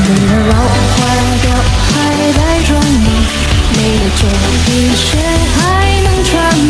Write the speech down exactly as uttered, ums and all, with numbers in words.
你的老花调还在装吗？你的旧皮鞋还能穿